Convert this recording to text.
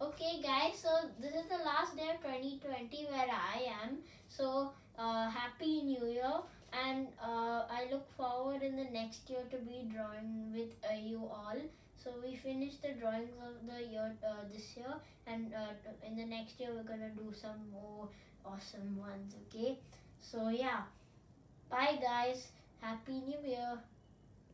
Okay guys, so this is the last day of 2020 where I am. So happy new year, and I look forward in the next year to be drawing with you all. So we finished the drawings of the year this year, and in the next year we're gonna do some more awesome ones. Okay, so yeah, bye guys, happy new year.